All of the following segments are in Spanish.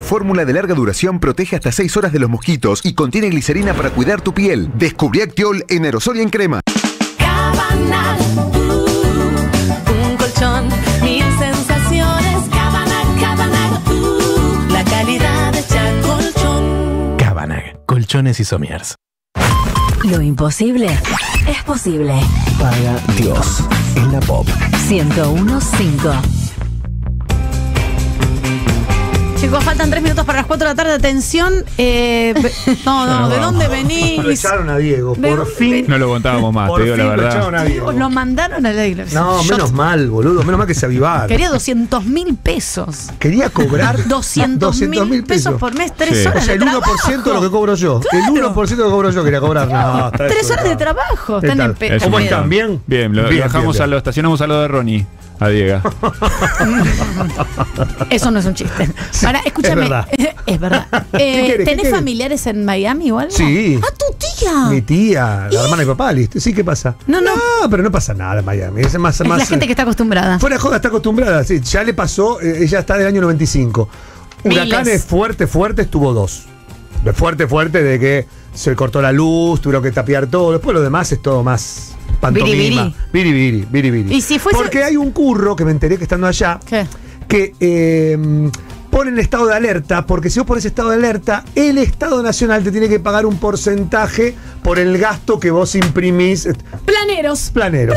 fórmula de larga duración protege hasta 6 horas de los mosquitos y contiene glicerina para cuidar tu piel. Descubrí Actiol en aerosol y en crema. Cabanag, un colchón, 1000 sensaciones. Cabanag, la calidad hecha colchón. Cabanag, colchones y somiers. Lo imposible es posible. Paga Dios en la Pop. 101.5. Chicos, faltan 3 minutos para las 4 de la tarde. Atención. No, ¿de dónde venís? Lo echaron a Diego, ¿De por dónde fin. No lo aguantábamos más, Por te digo fin la lo echaron verdad. a Diego. Lo mandaron a la iglesia. No, menos mal, boludo. Menos mal que se avivaron. Quería 200.000 pesos. Quería cobrar 200.000 pesos por mes, 3 Sí. horas O sea, de el trabajo. 1% de lo que cobro yo. Claro. El 1% de lo que cobro yo quería cobrar. No, 3 horas de trabajo. ¿Qué Están tal? en pedo. ¿Cómo Eso están? ¿Bien? Bien, lo dejamos bien. lo estacionamos al lado de Ronnie, a Diego. Eso no es un chiste. Ahora, escúchame. Es verdad. Es verdad. querés? ¿Qué ¿Tenés querés? familiares en Miami o algo? Sí. ¡Ah, tu tía! Mi tía, la hermana de papá, listo. Sí, ¿qué pasa? No. pero no pasa nada en Miami. Es más, Es la gente que está acostumbrada. Fuera de joda, está acostumbrada. Sí, ya le pasó, ella está del año 95. Huracanes fuertes tuvo 2. De fuerte de que se cortó la luz, tuvieron que tapiar todo. Después lo demás es todo más pantomima. Biribiri. Y si fuese- Porque hay un curro que me enteré que estando allá, ¿Qué? que ponen estado de alerta, porque si vos pones estado de alerta, el Estado Nacional te tiene que pagar un porcentaje por el gasto que vos imprimís. Planeros. Planeros.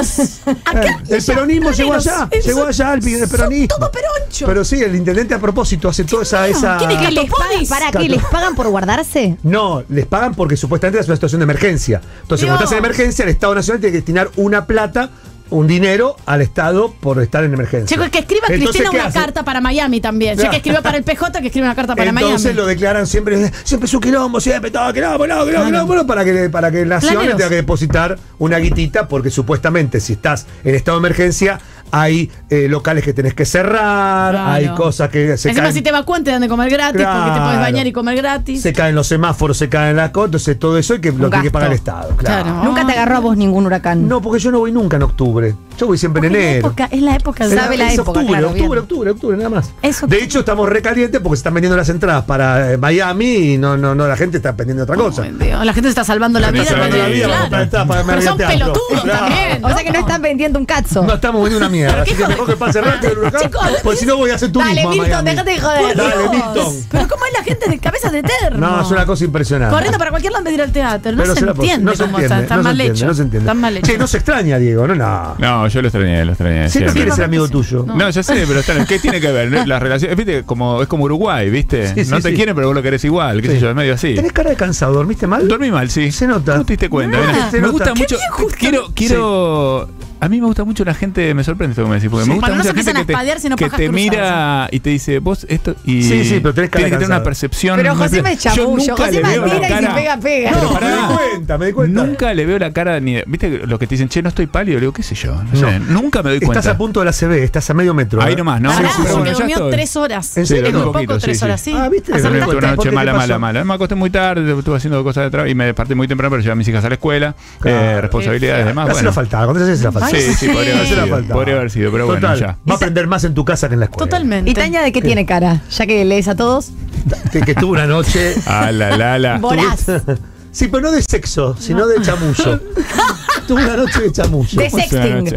Acá, El peronismo llegó planeros. allá, Eso- el peronismo. Son todo peroncho. Pero sí, el intendente a propósito hace toda esa. ¿Quién es que ¿Les pagan, Para ¿Para qué? ¿Les pagan por guardarse? No, les pagan porque supuestamente es una situación de emergencia. Entonces, cuando estás en emergencia, el Estado Nacional tiene que destinar una plata, un dinero al Estado por estar en emergencia. Chico, que escriba Entonces, Cristina ¿qué una hace? carta para Miami también. Sé que escribió para el PJ, que escribe una carta para Entonces Miami. lo declaran siempre es un quilombo, siempre todo quilombo, para que la nación Planeros. tenga que depositar una guitita, porque supuestamente si estás en estado de emergencia hay locales que tenés que cerrar, Claro. hay cosas que se Encima caen, si te evacúan te dan de comer gratis, porque te Claro. puedes bañar y comer gratis. se caen los semáforos, se caen las cosas, entonces todo eso lo tiene que gasto. pagar el Estado. Claro. Claro. ¿Nunca te agarró a vos ningún huracán? No, porque yo no voy nunca en octubre. Yo voy siempre en enero. Es la época de Sabe la Es época, octubre, claro, bien. octubre, nada más. Eso- De hecho, estamos recalientes porque se están vendiendo las entradas para Miami y no, la gente está pendiendo de otra cosa. Ay, Dios, la gente se está salvando la vida. Salvando cuando- la vida, claro. para entrar para Pero son Miami Teatro. pelotudos Claro. también. O sea que no están vendiendo un cazzo. No estamos vendiendo una mierda, así que mejor que pase rápido el huracán, Chicos, porque si no voy a hacer turismo Dale, a Milton, Miami. déjate de joder. Dale, Dios. Milton. Pero ¿cómo es la gente de cabezas de termo? No, es una cosa impresionante. Corriendo para cualquier lado en vez de ir al teatro. No Pero se será por- entiende no se cómo entiende, está no se mal entiende, hecho. no se entiende. Está mal hecho. Che, no se extraña, Diego, no. No, yo lo extrañé. Siempre siempre. quiere ser amigo tuyo. No, ya sé, pero ¿qué tiene que ver? ¿No? Las relaciones, viste, es como Uruguay, ¿viste? Sí, sí, no te sí. quieren, pero vos lo querés igual, qué Sí. sé yo, es medio así. Tenés cara de cansado, ¿dormiste mal? Dormí mal, sí. Se nota. ¿Cómo te diste cuenta? Ah, Mira, se me nota. gusta Qué mucho. bien, justo. Quiero. A mí me gusta mucho la gente, me sorprende esto que me decís, porque Sí. me gusta Cuando no mucho se la gente empiezan a espadear, sino que pajas te cruzadas. mira y te dice, vos esto. Y Sí, pero tenés cara tienes que tener cansada. una percepción. Pero José me Yo chamullo. nunca José le me veo la mira y se cara. pega. Pero No, pará. me di cuenta. Nunca le veo la cara ni. ¿Viste los que te dicen, che, no estoy pálido? Le digo, qué sé yo. No sé. No. Nunca me doy cuenta. Estás a punto de la CB, estás a medio metro. Ahí nomás, ¿no? Pará, Sí, pero porque bueno, ya durmió estoy. 3 horas. ¿En Sí, serio? dormí un Muy poquito, poco, 3 sí, horas, sí. sí. Ah, ¿viste? Hace Dormí rato. Tuve una ¿Por noche qué te pasó? mala. Me acosté muy tarde, estuve haciendo cosas de trabajo y me desperté muy temprano para llevar a mis hijas a la escuela. Claro. Responsabilidades y demás. Hace la faltaba, cuando se hace la falta. Sí, podría haber Hace la sido. falta. Podría haber sido, pero Total, bueno, ya. va a aprender más en tu casa que en la escuela. Totalmente. ¿Y Tania de qué tiene cara? Ya que lees a todos. Que tuvo una noche. La. Voraz. Sí, pero no de sexo, sino de chamullo. Tuvo una noche de chamullo. De sexting.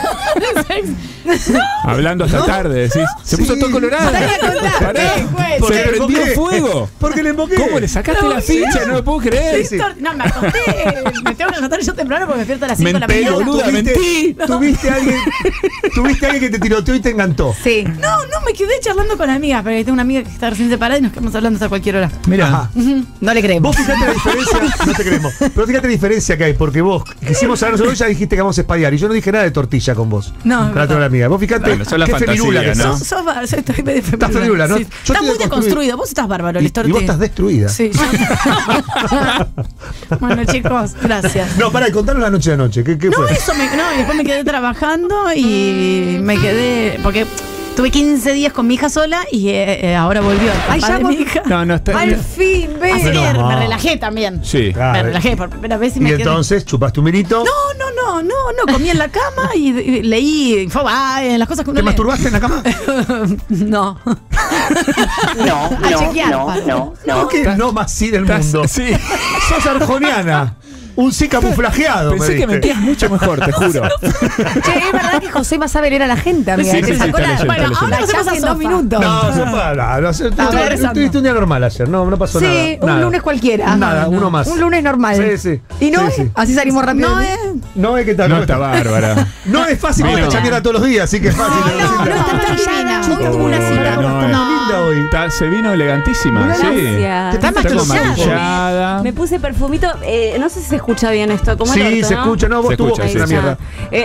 Hablando hasta tarde, decís. Se puso Sí. todo colorado. Tania, contá. Pará. ¿Por Se qué? prendió ¿Por qué? fuego. Porque le emboqué. ¿Cómo le sacaste la ficha? No lo puedo creer. Sí. No, me acosté. Me tengo que acostar yo temprano porque me despierto a las 5 de la Menté, mañana. boluda. mentí. Tuviste alguien que te tiroteó y te encantó. Sí. No, me quedé charlando con amigas, porque tengo una amiga que está recién separada y nos quedamos hablando hasta cualquier hora. Mira. No le creemos. Vos fíjate la diferencia, no te creemos, pero fíjate la diferencia que hay, porque vos quisimos hablar nosotros, ya dijiste que vamos a espadear y yo no dije nada de tortilla con vos. No, es Con la verdad. otra amiga. Vos fíjate Bueno, son las qué fantasías, feminula que ¿no? sos. Estoy medio Estás feminula, ¿no? Sí. Yo Estás estoy muy deconstruido. deconstruido. Vos estás bárbaro, Y Listorti. vos estás destruida. Sí, bueno, chicos, gracias. No, pará, y contanos la noche de anoche. ¿Qué No, fue? eso y después me quedé trabajando y me quedé. Porque tuve 15 días con mi hija sola y ahora volvió el Ay, papá ya de mi volvió. hija. No, está. Al fin, ve. Ayer Menos me mal. relajé también. Sí. Claro. Me relajé por primera vez y Y me quedé. entonces chupaste un vinito. No, No, comí en la cama y leí en las cosas que uno ¿Te lee. masturbaste en la cama? No. A chequear, Pablo. ¿Por qué no más sí del mundo? Sí. Sos arjoniana. Un sí camuflajeado. Pensé me que diste. mentías mucho mejor, te juro. Che, es verdad que Josema sabe leer a la gente, amiga. Sí, Te sí, sacó está la- leyendo, Bueno, está ahora leyendo. pasamos en a 2 minutos. No, se para. Tuviste un día normal ayer, no pasó nada. Sí, un Nada. lunes cualquiera. Nada, uno más. Un lunes normal. Sí. ¿Y no? Sí. Así salimos rápido. No de- es. No es que tal. No está bárbara. No es fácil porque Vino. esta mierda todos los días, así que es fácil. No, está divina. Hoy tuvo una cita. No, Está linda hoy. Se vino elegantísima, sí. Gracias. Está Está como maquillada. maquillada. Me puse perfumito. No sé si se escucha bien esto. ¿Cómo Sí, el orto, se no? escucha, no, vos Se tu escucha, boca es sí, una sí. mierda.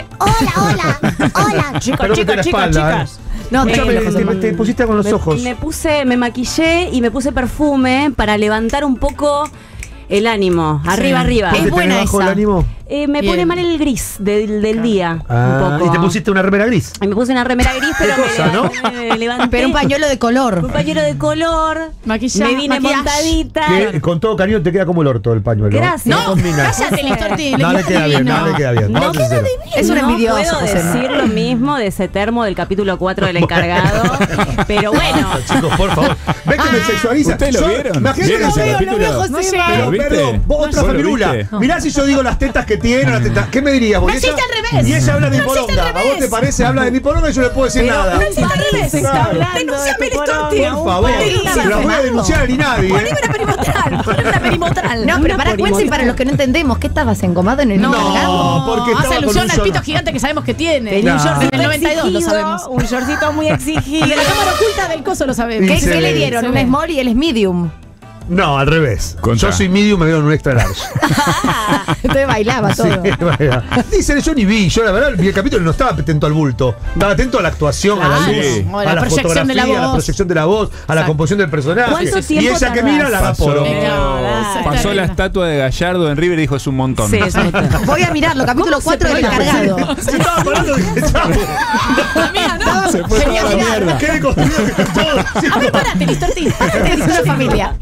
Hola, chicos, Pero mete la espalda, No, Escuchame, tranquilo, Josema. te pusiste con los ojos. Me maquillé y me puse perfume para levantar un poco el ánimo. Arriba. ¿Por qué Es buena tenés bajo el esa. ánimo? Me Bien. pone mal el gris del día. Ah, un poco. y te pusiste una remera gris. Y me puse una remera gris, pero cosa, ¿no? me levanté. Pero un pañuelo de color. Un pañuelo de color. Maquillaje. Me vine montadita. Que con todo cariño te queda como el orto el pañuelo. Gracias. No combina. Cállate, Listorti. No le queda bien, no le queda bien. No Vamos a ser sinceros. Es un no envidioso, puedo Josema. decir lo mismo de ese termo del capítulo 4 del encargado. Pero bueno. Chicos, por favor. ¿Ves que me sexualiza? ¿Ustedes lo vieron? Imagínate ¿Vieron que ese yo- capítulo? No sé. Pero, ¿Lo viste? perdón, vos otra ¿Vos lo familia. viste? Mirá si yo digo las tetas que tiene, las tetas. ¿Qué me dirías? vos? No Y ella- existe al revés. Y ella habla de mi No existe poronga. al ¿A vos te revés. parece? Habla de mi poronga y yo no le puedo decir nada. No existe al revés. Claro. Denunciame, Listorti. Por favor. La voy a denunciar a Ninadi. Poneme una perimotral. Poneme una perimotral. No, pero para cuenten para los que no entendemos, ¿qué estabas engomado en el encargado? No, porque estaba hace con alusión un al short. pito gigante que sabemos que tiene. Tenía un En shortcito el 92 lo sabemos. Un shortcito muy exigido. Y de la cámara oculta del coso lo sabemos. ¿Qué, Sí, qué le se dieron? ve. Un small y él es medium. No, al revés. Contra. Yo soy medium, me dieron un extra large. Entonces bailaba todo. Sí, vaya. Dicen, yo ni vi, yo la verdad vi el capítulo y no estaba atento al bulto. Estaba atento a la actuación, a la Claro, luz, o a la la proyección de la fotografía, a la voz. proyección de la voz, a la Exacto. composición del personaje. ¿Cuánto Y tiempo ella que tardás? mira la Pasó. vaporo. Pasó la estatua de Gallardo en River y dijo es un montón. Sí, es un montón. Voy a mirarlo, capítulo 4 del encargado. Se estaba parando y dije, chao. Se fue toda la mierda. Qué deconstruido que está todo. A ver, parate, Listorti. Te dice una familia.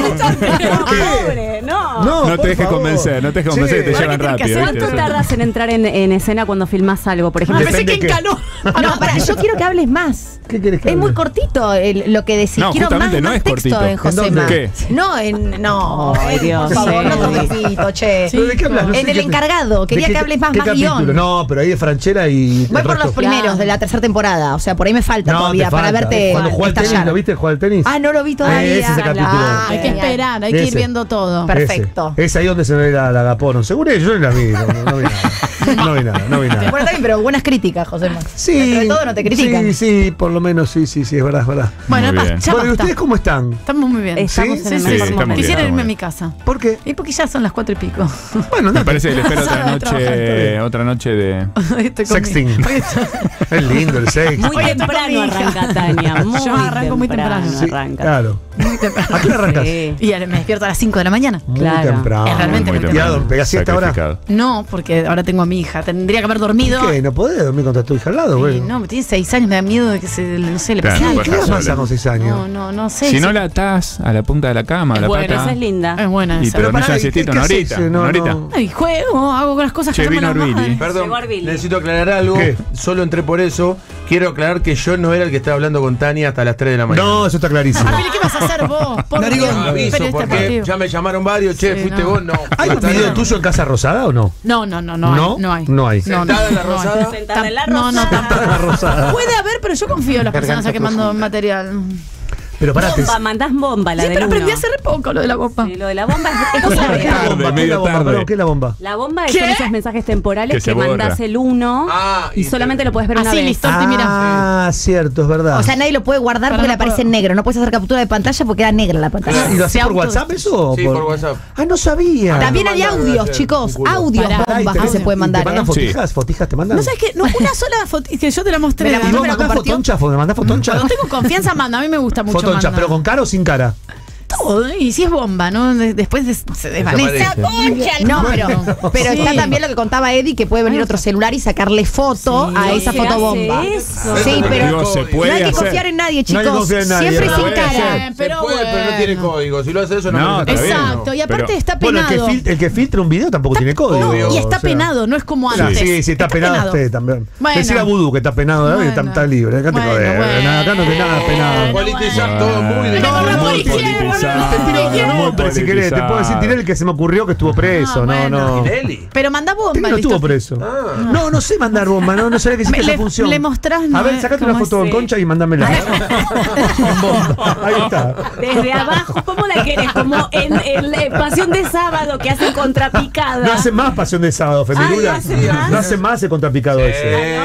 Pobre, no. No, No por te dejes favor. convencer, no te dejes convencer que te Che, llevan tiene que rápido. hacer? ¿viste? ¿Cuánto tardas en entrar en escena cuando filmás algo? Por ejemplo, Pensé que Depende en qué. calor. No, para, yo quiero que hables más. ¿Qué querés que Es hable? muy cortito lo que decís. No, quiero justamente no más es texto cortito. en Josema. ¿En dónde? ¿Qué? No, no. Ay, Dios, Por favor, sí. no tan cortito, che. ¿Pero de qué hablas? No sé En el qué- encargado. ¿De Quería qué- que hables más, qué más capítulo? guión. No, pero ahí de Franchella y. Voy el por resto. los primeros de la tercera temporada. O sea, por ahí me falta No, todavía te para falta. verte Cuando juega al tenis, estallar. ¿lo viste jugar al tenis? Ah, no lo vi todavía. Ese es el capítulo. Ah, Hay que esperar, hay que ir Ese. viendo todo. Perfecto. Ese. Es ahí donde se ve la Gapón. Seguro yo no la vi. No vi nada. No vi nada, no vi nada. Bueno, también, pero buenas críticas, José. Sí. Dentro de todo no te critican. Sí, por lo menos sí, es verdad, es verdad. Bueno, Muy bien. ya Bueno, ¿y basta. ustedes cómo están? Estamos muy bien. Estamos Sí, en el sí, mejor sí, estamos momento. Quisiera bien, irme a estamos mi casa. ¿Por qué? Y porque ya son las 4 y pico. Bueno, Me parece que le espero Sábado otra trabajando. otra noche de. Hoy estoy con Sexting. mi- hoy estoy- Es lindo el sex. Muy Hoy estoy con temprano mi hija. arranca Tania. Yo arranco muy temprano. Sí, arranca. claro. muy temprano. ¿A qué hora arrancas? Sí. Y ahora me despierto a las 5 de la mañana. Muy Claro. temprano. Es realmente muy ¿Y a dónde? ¿Pegás siesta ahora? Sacrificado. No, porque ahora tengo a mi hija. Tendría que haber dormido. ¿Qué? ¿No podés dormir contra tu hija al lado, Y güey? no, me tiene 6 años, me da miedo de que no sé, le Claro, pase no algo. ¿Qué puedes le dejar pasa sola. con 6 años? No sé. Si no la atás a la punta de la cama, a la Es buena, pata. Esa es linda. Es buena Y esa. te dormís pará, una ¿y siestita, qué una haces? horita. No, Una horita. no. Ay, juego, hago las cosas Che, que vino hacemos las Orbili. madres. Perdón, Llegó Arvili. necesito aclarar algo. ¿Qué? Solo entré por eso. Quiero aclarar que yo no era el que estaba hablando con Tania hasta las 3 de la mañana. No, eso está clarísimo. Arvili, ¿qué vas a hacer vos? Por No digo Dios. aviso, Pero este porque partido. ya me llamaron varios. Che, Sí, fuiste no. vos. No. ¿Hay un Tania, video no. tuyo en Casa Rosada o no? No, ¿No? hay. No hay. Sentada en la no hay. Rosada. Sentada en la No, Rosada. Casa Rosada. Puede haber, pero yo confío en las personas que mandan material. Pero parate. Bomba, mandás bomba, la Sí, del pero aprendí uno. hace re poco lo de la bomba. Sí, lo de la bomba es ¿Qué es clave. la bomba? Tarde, ¿Qué es medio la bomba? tarde. Perdón, ¿qué es la bomba? La bomba ¿Qué? son esos mensajes temporales Que se que mandás borra. el uno Ah, y solamente lo puedes ver una Así, vez. listo. Torti, mira. Ah, cierto, es verdad. O sea, nadie lo puede guardar Pero porque no le aparece puedo. en negro. No puedes hacer captura de pantalla porque queda negra la pantalla. ¿Y lo haces Se por auto- WhatsApp eso? o Sí, por WhatsApp. Ah, no sabía. También hay mandan audios, ayer, chicos. un culo. Audios, Pará, Ay, bombas que se pueden mandar. ¿Te mandan ¿eh? fotijas? ¿Fotijas te mandan? No sabes que no, una sola foto que yo te la mostré. Me la ¿Y mandó, vos me la mandás compartió. fotoncha? ¿Me mandás fotoncha? Cuando tengo confianza manda, a mí me gusta mucho Fotoncha, mandar. pero con cara o sin cara. Está todo, y si es bomba, ¿no? Después se desvanece. No, pero Sí. está también lo que contaba Eddie, que puede venir otro celular y sacarle foto a esa se fotobomba. hace eso. Sí, pero Digo, se no puede hay que hacer. confiar en nadie, No hay que chicos. confiar en nadie, Siempre no sin puede cara. ser. Pero se puede, pero no tiene código. Si lo hace eso, No, merece está bien. Exacto, y aparte Pero- está Bueno, penado. el que filtra un video tampoco tiene código. No, y está o sea. penado, no es como Claro, antes. sí, está penado usted también. Bueno. Decir a Vudú que está penado, ¿no? Bueno. Está libre. Acá te Bueno, joder. bueno. Acá no te nada penado. Politizar todo muy de No, no, Te tiro otro nombre si querés. Te puedo decir Tinelli que se me ocurrió que estuvo preso. No, bueno. no. Tinelli. Pero manda bomba. Tinelli no listo. estuvo preso. No, no sé mandar bomba. No sabía que hiciste esa función. Le mostrás, A ¿no? ver, sacate una ¿Cómo foto es? con Concha y mándamela. En bomba. Ahí está. Desde abajo, ¿cómo la querés? Como en Pasión de Sábado que hacen contrapicada. No hace más Pasión de Sábado, Feminura. ¿no hace más? No hace más el contrapicado ese.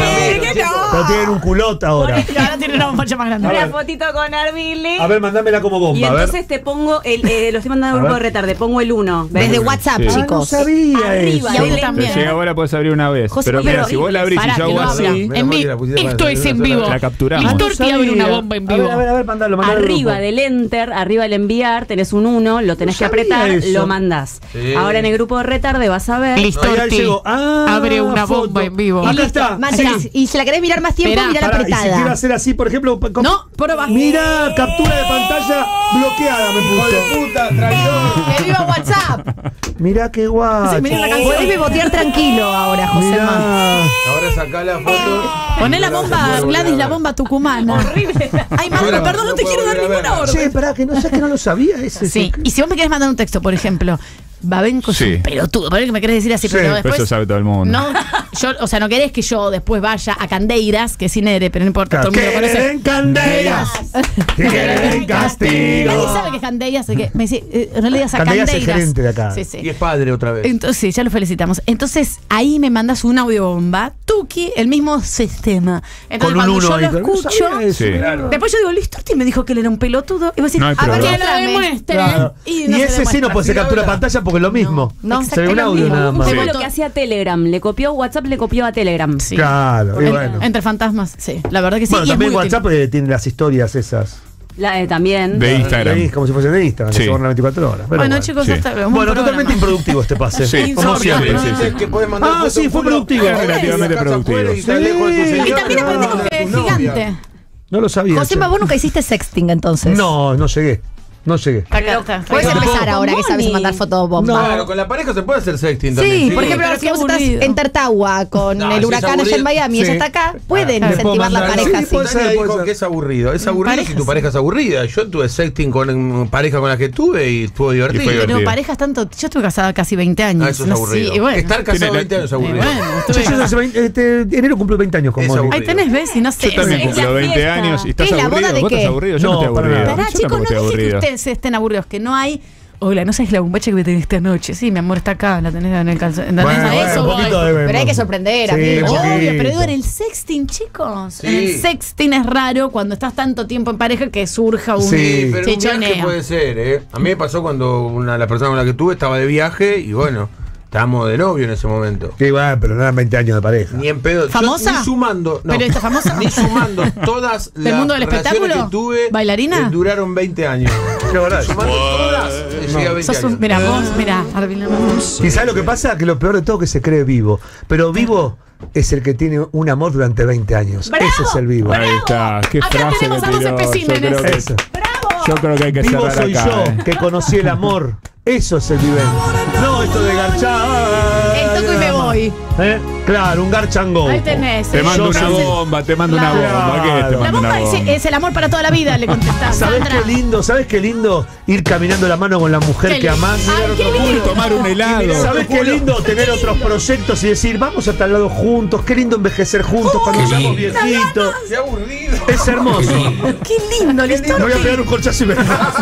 Pero tienen un culot ahora. Y ahora tiene una bomba más grande. Una fotito con Arvili. A ver, mandámela como bomba. Y a ver. entonces te pongo lo estoy mandando al A grupo ver. de retarde, pongo el 1. Desde WhatsApp, Sí. Ah, no chicos. sabía Arriba, eso. Y ahí del también. Te llega ahora, puedes abrir una vez. José, Pero mira, pero- si vos la abrís Pará, y yo que hago no así, habla. Menos En mal vi- que la pusiste esto para- es en para- vivo. la capturamos. Listo. Ah, no Torti abre sabía. una bomba en vivo. A ver, mandalo. Arriba del del enter, arriba del enviar, tenés un 1, lo tenés No que sabía apretar, eso. lo mandás. Sí. Ahora en el grupo de retarde vas a ver. Listo. Ahí Torti. llegó. Abre una bomba en vivo. Acá está. Mantenés. Y si la querés mirar más tiempo, Esperá. mirá la Pará, y si quiero apretada. hacer así, por ejemplo. No, por abajo. Mira, captura de pantalla bloqueada me ¡Hijo de puso. puta, traidor! ¡Que viva WhatsApp! Mirá qué guapo. Sí, mirá la canción. Podés bebotear tranquilo ahora, José Man. Mirá. Ahora sacá la foto. Poné la bomba, Gladys, la bomba tucumana. Horrible. Ay, madre, Bueno, perdón, no te no quiero puedo dar volver a ninguna verla. orden. Che, pará, que no sé que no lo sabía ese. Sí, y si vos me querés mandar un texto, por ejemplo, Babenco es Sí. un pelotudo, pero que me querés decir así, Sí, pero Pero después. eso sabe todo el mundo. No, yo, o sea, no querés que yo después vaya a Candeiras, que es sin ere, pero no importa, todo el mundo lo conoce. ¡Quieren candelas! ¡Quieren castigo! Nadie sabe que es Candeiras, así que me dice, no le digas a Candeiras Candeiras. es gerente de acá. Sí, sí. Y es padre otra vez. Entonces, sí, ya lo felicitamos. Entonces, ahí me mandas un audio bomba, Tuki, el mismo sistema. Entonces, Con un cuando uno yo ahí, lo pero no escucho, sabía eso. Sí. Claro. después yo digo, listo, Orti me dijo que él era un pelotudo. Y vos decís, No hay a ver, problema. que lo demuestre. Claro. Y, Y no se ese sí no demuestra. puede ser Sí, captura de habla. pantalla porque es lo mismo. No, se ve un audio nada más. Eso Sí. es lo que hacía Telegram. Le copió WhatsApp, le copió a Telegram. Sí. Claro, y En- bueno. Entre fantasmas, sí. La verdad que sí. Bueno, y es también muy útil. WhatsApp tiene las historias esas. También. De Instagram. Como si fuesen de Instagram, que Sí. se borran 24 horas. Pero Bueno, chicos, sí. hasta luego. Bueno, Buen totalmente programa. improductivo este pase. Sí, como insólito, siempre. ¿no? Sí, sí. Que podés mandar Ah, fotos sí, fue culo, productivo. Relativamente casa productivo. afuera y estás lejos de tu Sí. señora, Y también no, aprendimos de que es tu novia. gigante. No lo sabía. José che. Man, vos nunca hiciste sexting entonces. No, no llegué. No llegué. Acá está. Puedes Pero empezar con ahora que sabes Moni. mandar fotobomba. Claro, con la pareja se puede hacer sexting Sí, también. por ejemplo, pero si qué vos estás aburrido. en Tartagua con No, el si huracán es allá en aburrido. Miami y ella Sí. está acá, pueden Le puedo incentivar la mandar- pareja sí, así. puede ser, Tania dijo puede ser. que es aburrido. Es aburrido Pareja, si tu sí. pareja es aburrida. Yo tuve sexting con pareja con la que tuve y estuvo divertido. fue Pero divertido. parejas tanto. Yo estuve casada casi 20 años. Ah, eso es No, aburrido. sí, y bueno. Estar casado Tiene- 20 años es aburrido. Y bueno, Che, estuve yo casada. hace 20 enero cumplo 20 años con Es Moni. aburrido. Ahí tenés, ves, y no sé. Yo también Es la cumplo 20 fiesta. años y estás ¿Qué es la boda aburrido. de ¿Vos qué? estás aburrido? Yo No, no estoy para aburrido. nada. Pará, Yo chicos, tampoco no estoy dije que aburrido. ustedes estén aburridos, que no hay. Hola, no sabes la bombacha que me tenés esta noche. Sí, mi amor está acá, la tenés en el calzón. Bueno, a eso un voy. poquito de- Pero hay que sorprender, Sí, amigo. un poquito. Obvio, pero digo, en el sexting, chicos. Sí. En el sexting es raro cuando estás tanto tiempo en pareja que surja un Sí. Pero un viaje chichoneo. puede ser, ¿eh? A mí me pasó cuando la persona con la que estuve estaba de viaje y bueno, estábamos de novio en ese momento. Que igual, pero no eran 20 años de pareja. Ni en pedo. Yo ¿Famosa? ni sumando. No, ¿Periodista famosa? Ni sumando todas ¿Del las mundo del relaciones espectáculo? que tuve. ¿Bailarina? Duraron 20 años. Qué verdad. Sumando todas, llegué a 20 Sos un, años. mira, vos, mira, Arvila. Y sabes lo que pasa, que lo peor de todo es que se cree vivo. Pero vivo es el que tiene un amor durante 20 años. ¡Bravo! Ese es el vivo. Ahí está. Qué Acá frase tenemos que a los tiró. especímenes. Eso. Yo creo que hay que Vivo cerrar soy acá. yo, que conocí el amor. Eso es el vivente. No esto de garchar. El toco y me voy. Claro, un garchango. Ahí tenés. Te mando Yo una soy- bomba, te mando Claro. una bomba. ¿Qué? Te La mando una bomba bomba. es el amor para toda la vida, le contestás. ¿Sabés Sandra. qué lindo? ¿Sabés qué lindo ir caminando la mano con la mujer Qué que lindo. amás? Ay, qué lindo. Tomar un helado. ¿Sabés qué lindo tener otros proyectos y decir, vamos a tal lado juntos? Qué lindo envejecer juntos cuando seamos viejitos. Qué aburrido. Es hermoso. Qué lindo, listo. Me voy a pegar un corchazo y me.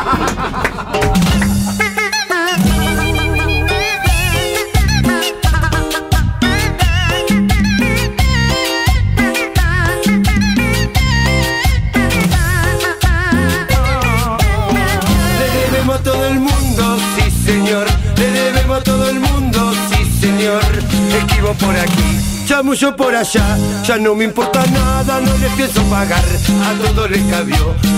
Le debemos a todo el mundo, sí señor. Le debemos a todo el mundo, sí señor. Esquivo por aquí, chamullo por allá. Ya no me importa nada, no les pienso pagar. A todos les cabió.